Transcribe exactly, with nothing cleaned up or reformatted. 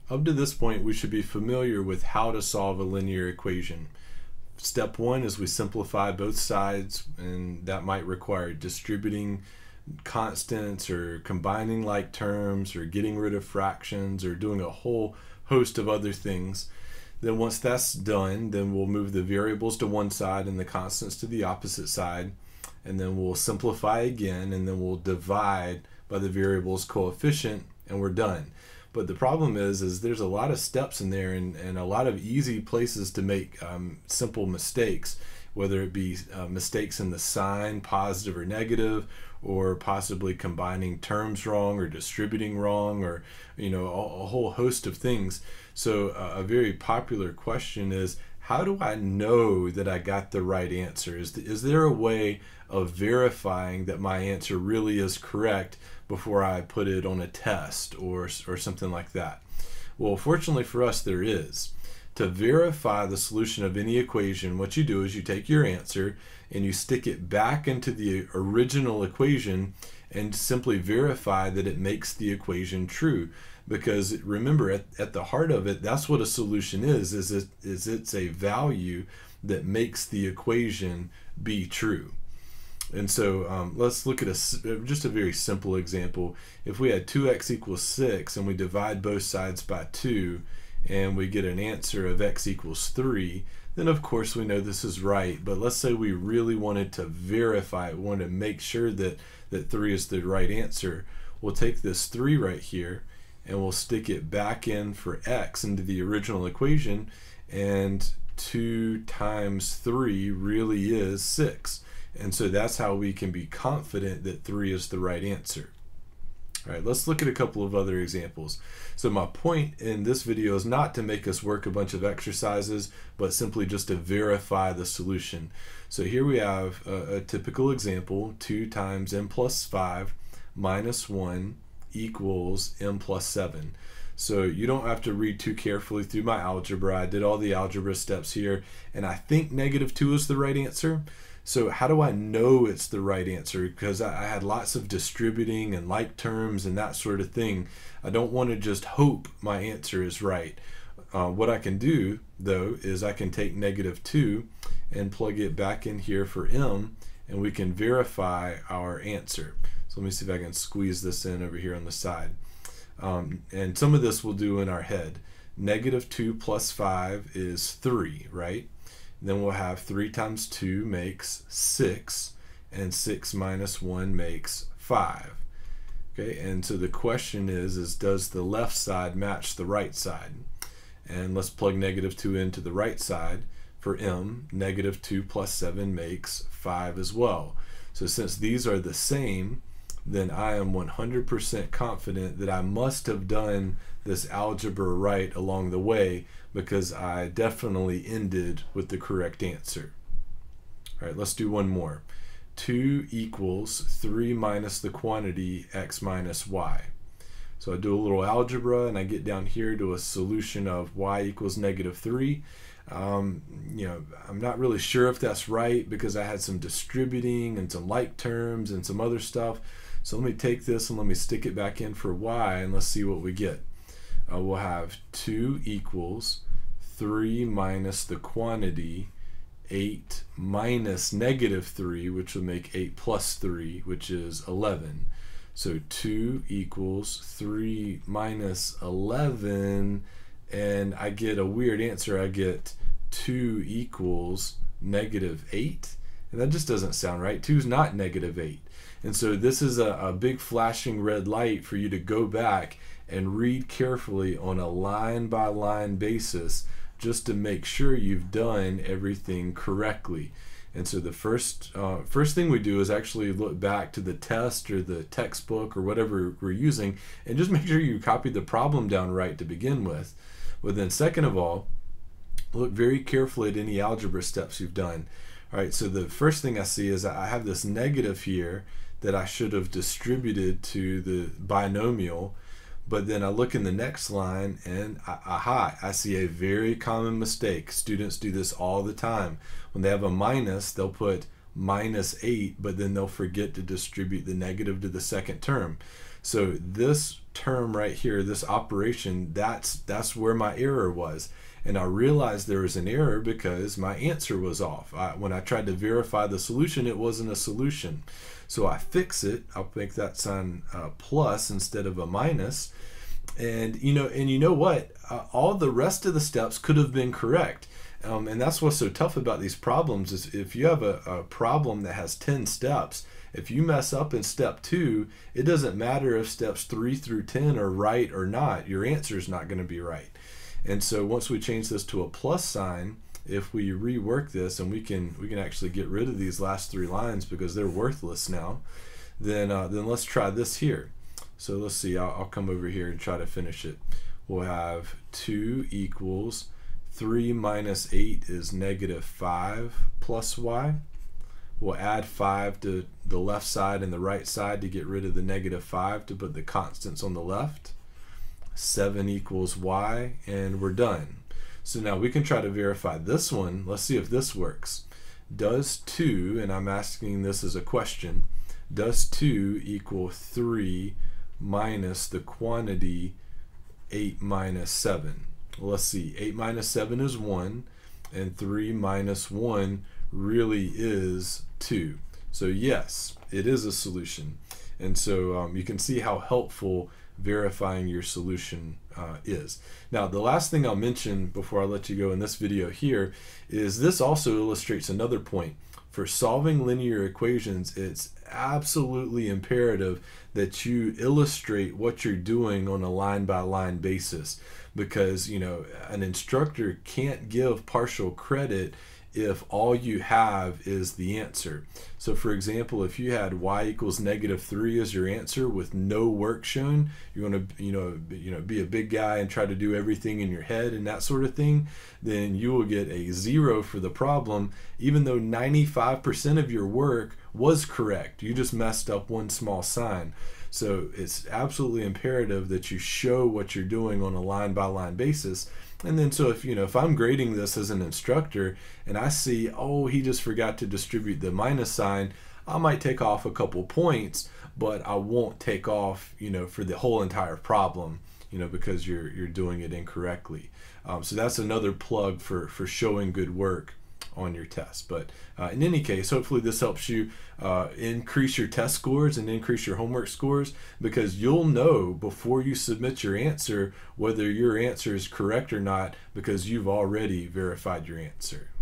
Up to this point, we should be familiar with how to solve a linear equation. Step one is we simplify both sides, and that might require distributing constants or combining like terms or getting rid of fractions or doing a whole host of other things. Then once that's done, then we'll move the variables to one side and the constants to the opposite side, and then we'll simplify again, and then we'll divide by the variable's coefficient, and we're done. But the problem is, is there's a lot of steps in there and, and a lot of easy places to make um, simple mistakes, whether it be uh, mistakes in the sign, positive or negative, or possibly combining terms wrong or distributing wrong, or you know a, a whole host of things. So uh, a very popular question is, how do I know that I got the right answer? Is, the, is there a way of verifying that my answer really is correct before I put it on a test or, or something like that? Well, fortunately for us, there is. To verify the solution of any equation, what you do is you take your answer and you stick it back into the original equation and simply verify that it makes the equation true. Because remember, at, at the heart of it, that's what a solution is, is, it, is it's a value that makes the equation be true. And so um, let's look at a, just a very simple example. If we had two x equals six and we divide both sides by two and we get an answer of x equals three, then of course we know this is right. But let's say we really wanted to verify it, we wanted to make sure that, that three is the right answer. We'll take this three right here and we'll stick it back in for x into the original equation, and two times three really is six. And so that's how we can be confident that three is the right answer. All right, let's look at a couple of other examples. So my point in this video is not to make us work a bunch of exercises, but simply just to verify the solution. So here we have a, a typical example: two times m plus five minus one equals m plus seven. So you don't have to read too carefully through my algebra. I did all the algebra steps here, and I think negative two is the right answer. So how do I know it's the right answer? Because I had lots of distributing and like terms and that sort of thing. I don't want to just hope my answer is right. Uh, what I can do, though, is I can take negative two and plug it back in here for m, and we can verify our answer. So let me see if I can squeeze this in over here on the side. Um, and some of this we'll do in our head. Negative two plus five is three, right? Then we'll have three times two makes six, and six minus one makes five. Okay, and so the question is, is does the left side match the right side? And let's plug negative two into the right side. For m, negative two plus seven makes five as well. So since these are the same, then I am one hundred percent confident that I must have done this algebra right along the way, because I definitely ended with the correct answer. All right, let's do one more. two equals three minus the quantity x minus y. So I do a little algebra and I get down here to a solution of y equals negative three. Um, you know, I'm not really sure if that's right because I had some distributing and some like terms and some other stuff. So let me take this and let me stick it back in for y, and let's see what we get. Uh, we'll have two equals three minus the quantity eight minus negative three, which will make eight plus three, which is eleven. So two equals three minus eleven, and I get a weird answer. I get two equals negative eight, and that just doesn't sound right. two is not negative eight. And so this is a, a big flashing red light for you to go back and read carefully on a line by line basis, just to make sure you've done everything correctly. And so the first uh, first thing we do is actually look back to the test or the textbook or whatever we're using, and just make sure you copied the problem down right to begin with. But then second of all, look very carefully at any algebra steps you've done. All right, so the first thing I see is I have this negative here that I should have distributed to the binomial. But then I look in the next line and aha, I see a very common mistake. Students do this all the time. When they have a minus, they'll put minus eight, but then they'll forget to distribute the negative to the second term. So this term right here, this operation, that's that's where my error was. And I realized there was an error because my answer was off. I, when I tried to verify the solution, it wasn't a solution. So I fix it. I'll make that sign uh, plus instead of a minus. And you know, and you know what? Uh, all the rest of the steps could have been correct. Um, and that's what's so tough about these problems is if you have a, a problem that has ten steps, if you mess up in step two, it doesn't matter if steps three through ten are right or not. Your answer is not going to be right. And so once we change this to a plus sign, if we rework this and we can we can actually get rid of these last three lines because they're worthless now, then uh, then let's try this here. So let's see, I'll, I'll come over here and try to finish it. We'll have two equals three minus eight is negative five plus y. We'll add five to the left side and the right side to get rid of the negative five to put the constants on the left. seven equals y, and we're done. So now we can try to verify this one. Let's see if this works. Does two, and I'm asking this as a question, does two equal three minus the quantity eight minus seven? Well, let's see, eight minus seven is one, and three minus one really is two. So yes, it is a solution. And so um, you can see how helpful verifying your solution uh, is. Now, the last thing I'll mention before I let you go in this video here is this also illustrates another point. For solving linear equations, it's absolutely imperative that you illustrate what you're doing on a line-by-line basis, because you know an instructor can't give partial credit if all you have is the answer. So for example, if you had y equals negative three as your answer with no work shown, you're going to you know you know be a big guy and try to do everything in your head and that sort of thing, then you will get a zero for the problem, even though ninety-five percent of your work was correct. You just messed up one small sign. So it's absolutely imperative that you show what you're doing on a line-by-line basis. And then so if you know if I'm grading this as an instructor and I see, oh, he just forgot to distribute the minus sign, I might take off a couple points, but I won't take off you know for the whole entire problem, you know because you're you're doing it incorrectly. Um, so that's another plug for for showing good work on your test. But uh, in any case, hopefully this helps you uh, increase your test scores and increase your homework scores, because you'll know before you submit your answer whether your answer is correct or not, because you've already verified your answer.